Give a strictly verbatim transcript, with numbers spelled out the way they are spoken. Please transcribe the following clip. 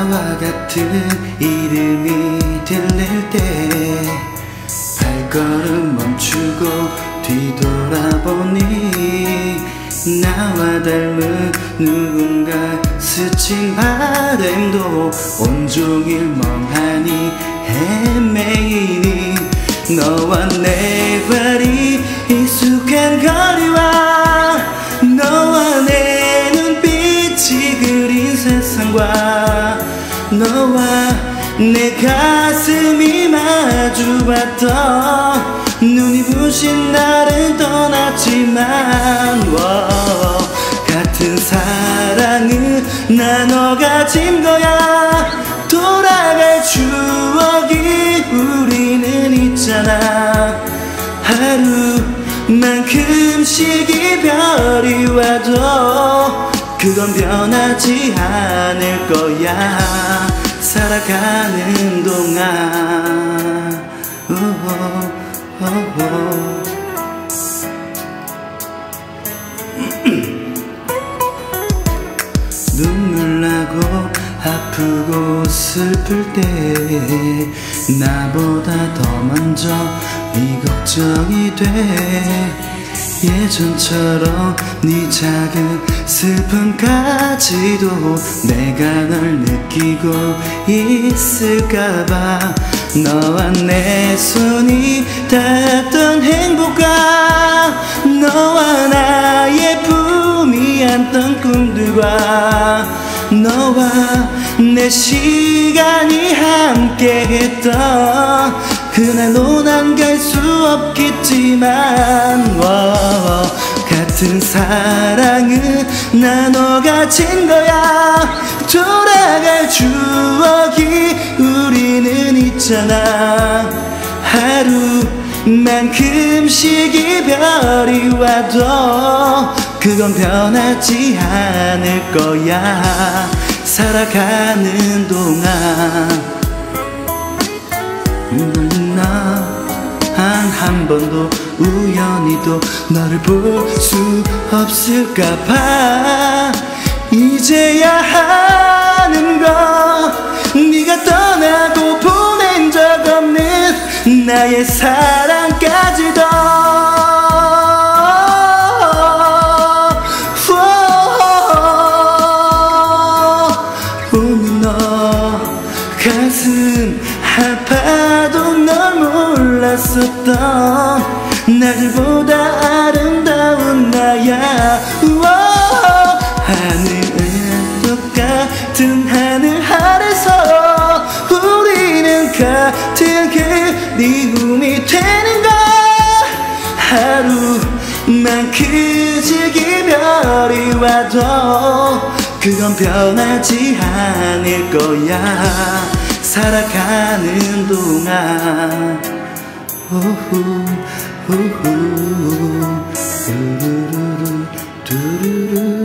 나와 같은 이름이 들릴 때 발걸음 멈추고 뒤돌아보니 나와 닮은 누군가 스친 바람도 온종일 멍하니 헤매이니 너와 내 발이 익숙한 거리와 너와 내 눈빛이 그린 세상과 너와 내 가슴이 마주봤던 눈이 부신 나를 떠났지만 wow, 같은 사랑은 나눠 가진 거야. 돌아갈 추억이 우리는 있잖아. 하루만큼씩 이별이 와도 그건 변하지 않을 거야. 살아가는 동안 오호, 오호. 눈물 나고 아프고 슬플 때 나보다 더 먼저 네 걱정이 돼. 예전처럼 네 작은 슬픔까지도 내가 널 느끼고 있을까봐. 너와 내 손이 닿았던 행복과 너와 나의 품이 안던 꿈들과 너와 내 시간이 함께했던 그날로 난 갈 수 없겠지만 wow, 같은 사랑은 나눠 가진 거야. 돌아갈 추억이 우리는 있잖아. 하루만큼씩 이별이 와도 그건 변하지 않을 거야. 살아가는 동안 난 한 번도 우연히도 너를 볼 수 없을까봐. 이제야 하는 거 네가 떠나고 보낸 적 없는 나의 사랑까지도 오늘 너 가슴 아파도 널 몰랐었던 나들보다 아름다운 나야. 하늘은 똑같은 하늘 아래서 우리는 같은 그리움이 되는가. 하루만큼씩 이별이 와도 그건 변하지 않을 거야. 살아가는 동안 우후, 우후, 우루루루, 두루루.